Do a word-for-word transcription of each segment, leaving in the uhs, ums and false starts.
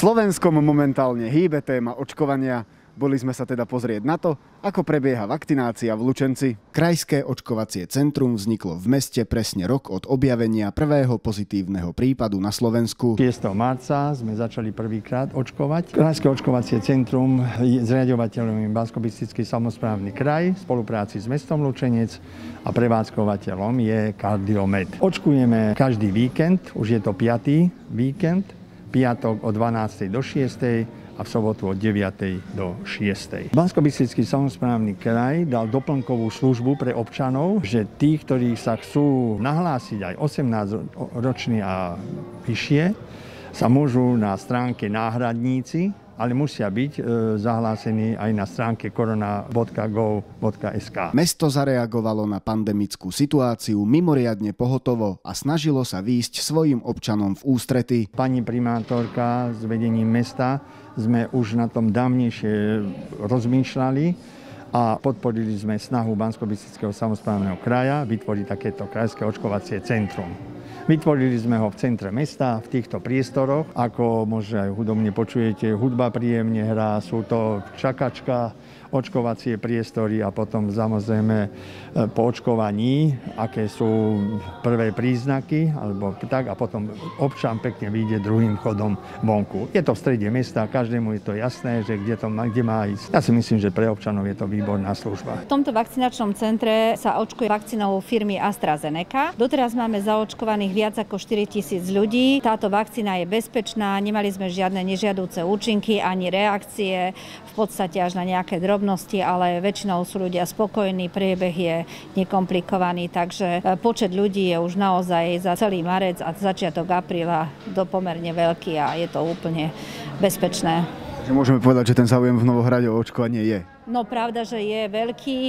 Slovenskom momentálne hýbe téma očkovania. Boli sme sa teda pozrieť na to, ako prebieha vakcinácia v Lučenci. Krajské očkovacie centrum vzniklo v meste presne rok od objavenia prvého pozitívneho prípadu na Slovensku. šiesteho marca sme začali prvýkrát očkovať. Krajské očkovacie centrum je zriaďovateľom Banskobystrický samosprávny kraj v spolupráci s mestom Lučenec a prevádzkovateľom je Kardiomed. Očkujeme každý víkend, už je to piaty víkend, piatok od dvanástej do šiestej a v sobotu od deviatej do šiestej. Banskobystrický samosprávny kraj dal doplnkovú službu pre občanov, že tí, ktorí sa chcú nahlásiť aj osemnásťroční a vyššie, sa môžu na stránke Náhradníci, ale musia byť e, zahlásení aj na stránke korona bodka gov bodka es ká. Mesto zareagovalo na pandemickú situáciu mimoriadne pohotovo a snažilo sa výjsť svojim občanom v ústrety. Pani primátorka s vedením mesta sme už na tom dávnejšie rozmýšľali a podporili sme snahu Banskobystrického samosprávneho kraja vytvoriť takéto krajské očkovacie centrum. Vytvorili sme ho v centre mesta, v týchto priestoroch. Ako možno aj hudobne počujete, hudba príjemne hrá, sú to čakačka, očkovacie priestory a potom samozrejme po očkovaní, aké sú prvé príznaky, alebo tak, a potom občan pekne vyjde druhým chodom vonku. Je to v strede mesta, každému je to jasné, že kde, to má, kde má ísť. Ja si myslím, že pre občanov je to výborná služba. V tomto vakcinačnom centre sa očkuje vakcínou firmy AstraZeneca. Doteraz máme zaočkovaných viac ako štyritisíc ľudí. Táto vakcína je bezpečná, nemali sme žiadne nežiaduce účinky ani reakcie, v podstate až na nejaké drobnosti, ale väčšinou sú ľudia spokojní, priebeh je nekomplikovaný, takže počet ľudí je už naozaj za celý marec a začiatok apríla do pomerne veľký a je to úplne bezpečné. Takže môžeme povedať, že ten záujem v Novohrade o očkovanie je? No pravda, že je veľký.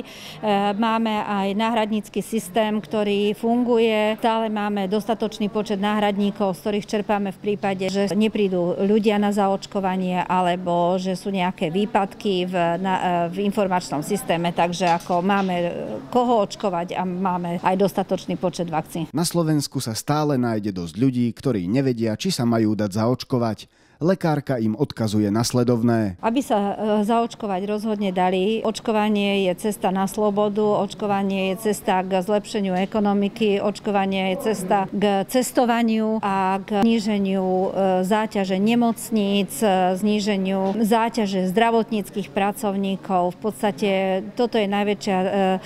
Máme aj náhradnícky systém, ktorý funguje. Stále máme dostatočný počet náhradníkov, z ktorých čerpáme v prípade, že neprídu ľudia na zaočkovanie alebo že sú nejaké výpadky v, na, v informačnom systéme. Takže ako máme koho očkovať a máme aj dostatočný počet vakcín. Na Slovensku sa stále nájde dosť ľudí, ktorí nevedia, či sa majú dať zaočkovať. Lekárka im odkazuje nasledovné. Aby sa zaočkovať rozhodne dali. Očkovanie je cesta na slobodu, očkovanie je cesta k zlepšeniu ekonomiky, očkovanie je cesta k cestovaniu a k zníženiu záťaže nemocníc, zníženiu záťaže zdravotníckych pracovníkov. V podstate toto je najväčšia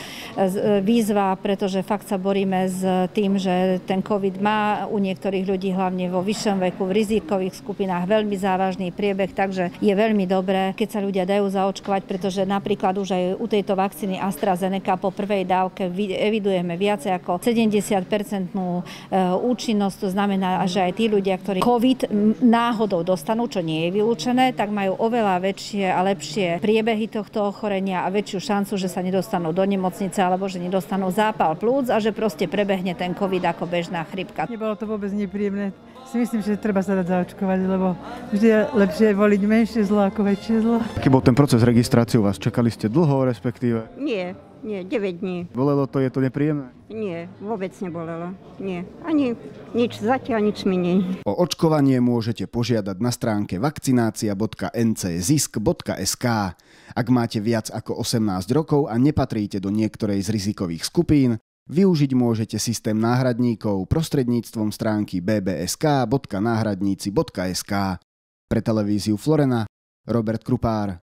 výzva, pretože fakt sa boríme s tým, že ten COVID má u niektorých ľudí, hlavne vo vyššom veku, v rizikových skupinách, veľmi veľmi závažný priebeh, takže je veľmi dobré, keď sa ľudia dajú zaočkovať, pretože napríklad už aj u tejto vakcíny AstraZeneca po prvej dávke evidujeme viacej ako sedemdesiat percent účinnosť, to znamená, že aj tí ľudia, ktorí COVID náhodou dostanú, čo nie je vylúčené, tak majú oveľa väčšie a lepšie priebehy tohto ochorenia a väčšiu šancu, že sa nedostanú do nemocnice alebo že nedostanú zápal plúc a že proste prebehne ten COVID ako bežná chrypka. Nebolo to vôbec nepríjemné. Si myslím, že treba sa dať zaočkovať, lebo vždy je lepšie voliť menšie zlo ako väčšie zlo. Aký bol ten proces registráciu vás? Čakali ste dlho, respektíve? Nie, nie, deväť dní. Bolelo to, je to nepríjemné? Nie, vôbec nebolelo. Nie, ani nič, zatiaľ nič mi nie. O očkovanie môžete požiadať na stránke vakcinácia bodka en cé zisk bodka es ká. Ak máte viac ako osemnásť rokov a nepatríte do niektorej z rizikových skupín, využiť môžete systém náhradníkov prostredníctvom stránky bé bé es ká bodka náhradníci bodka es ká. Pre televíziu Florena, Robert Krupár.